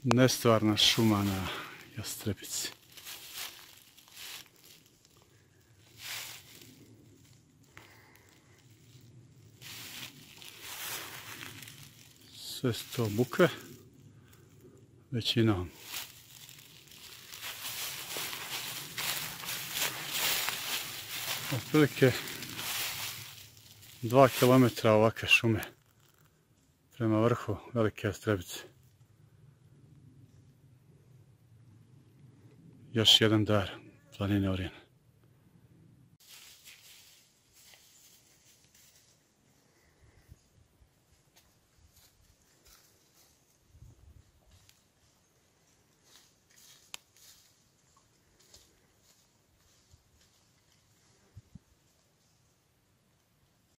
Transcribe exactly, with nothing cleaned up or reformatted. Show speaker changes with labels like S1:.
S1: Nestvarna šuma na Jastrebici. Sve su to bukve, većinom. Otprilike dva kilometra ovakve šume prema vrhu Velike Jastrebice. Još jedan dar planine Orijen.